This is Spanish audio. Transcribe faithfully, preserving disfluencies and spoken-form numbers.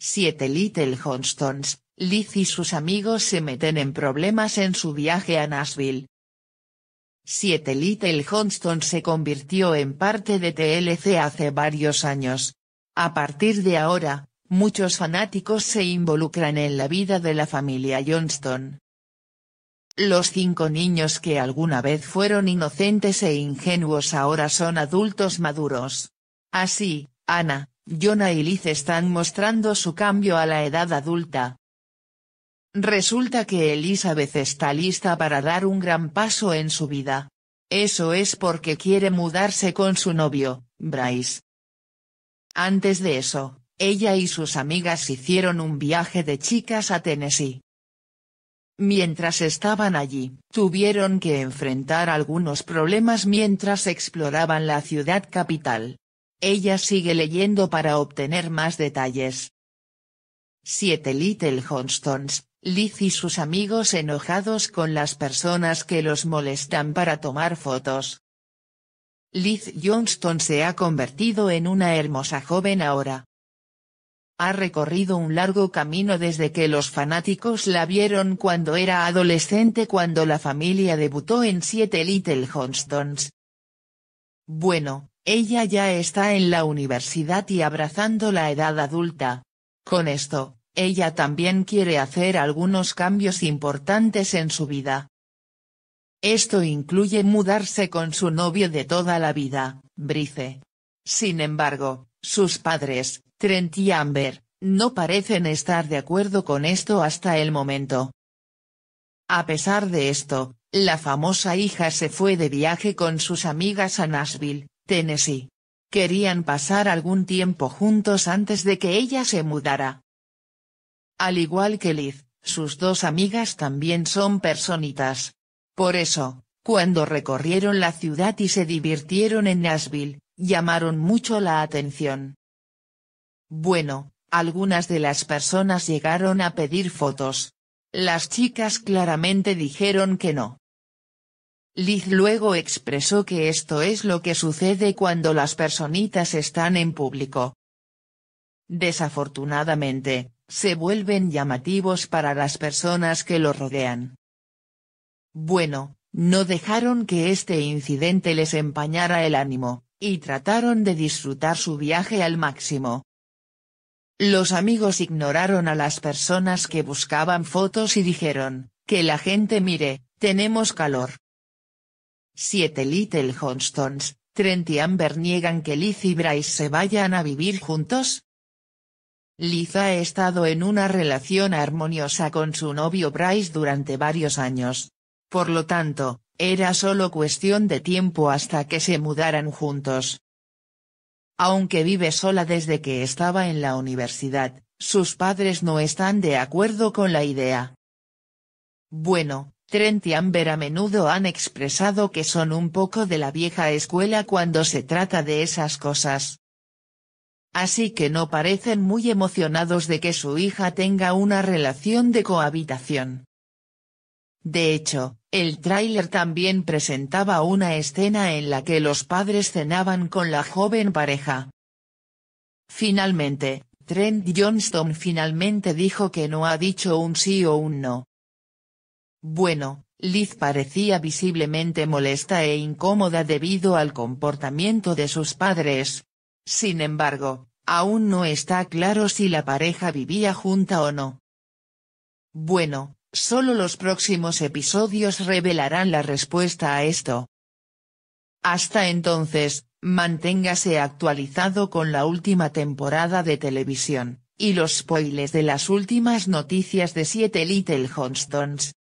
Siete Little Johnstons, Liz y sus amigos se meten en problemas en su viaje a Nashville. Siete Little Johnstons se convirtió en parte de T L C hace varios años. A partir de ahora, muchos fanáticos se involucran en la vida de la familia Johnston. Los cinco niños que alguna vez fueron inocentes e ingenuos ahora son adultos maduros. Así, Anna, Jonah y Liz están mostrando su cambio a la edad adulta. Resulta que Elizabeth está lista para dar un gran paso en su vida. Eso es porque quiere mudarse con su novio, Bryce. Antes de eso, ella y sus amigas hicieron un viaje de chicas a Tennessee. Mientras estaban allí, tuvieron que enfrentar algunos problemas mientras exploraban la ciudad capital. Ella sigue leyendo para obtener más detalles. Siete Little Johnstons, Liz y sus amigos enojados con las personas que los molestan para tomar fotos. Liz Johnston se ha convertido en una hermosa joven ahora. Ha recorrido un largo camino desde que los fanáticos la vieron cuando era adolescente cuando la familia debutó en Siete Little Johnstons. Bueno, ella ya está en la universidad y abrazando la edad adulta. Con esto, ella también quiere hacer algunos cambios importantes en su vida. Esto incluye mudarse con su novio de toda la vida, Bryce. Sin embargo, sus padres, Trent y Amber, no parecen estar de acuerdo con esto hasta el momento. A pesar de esto, la famosa hija se fue de viaje con sus amigas a Nashville, Tennessee. Querían pasar algún tiempo juntos antes de que ella se mudara. Al igual que Liz, sus dos amigas también son personitas. Por eso, cuando recorrieron la ciudad y se divirtieron en Nashville, llamaron mucho la atención. Bueno, algunas de las personas llegaron a pedir fotos. Las chicas claramente dijeron que no. Liz luego expresó que esto es lo que sucede cuando las personitas están en público. Desafortunadamente, se vuelven llamativos para las personas que lo rodean. Bueno, no dejaron que este incidente les empañara el ánimo, y trataron de disfrutar su viaje al máximo. Los amigos ignoraron a las personas que buscaban fotos y dijeron, que la gente mire, tenemos calor. Siete Little Johnstons, Trent y Amber niegan que Liz y Bryce se vayan a vivir juntos. Liz ha estado en una relación armoniosa con su novio Bryce durante varios años. Por lo tanto, era solo cuestión de tiempo hasta que se mudaran juntos. Aunque vive sola desde que estaba en la universidad, sus padres no están de acuerdo con la idea. Bueno, Trent y Amber a menudo han expresado que son un poco de la vieja escuela cuando se trata de esas cosas. Así que no parecen muy emocionados de que su hija tenga una relación de cohabitación. De hecho, el tráiler también presentaba una escena en la que los padres cenaban con la joven pareja. Finalmente, Trent Johnston finalmente dijo que no ha dicho un sí o un no. Bueno, Liz parecía visiblemente molesta e incómoda debido al comportamiento de sus padres. Sin embargo, aún no está claro si la pareja vivía junta o no. Bueno, solo los próximos episodios revelarán la respuesta a esto. Hasta entonces, manténgase actualizado con la última temporada de televisión, y los spoilers de las últimas noticias de Siete Little Johnstons.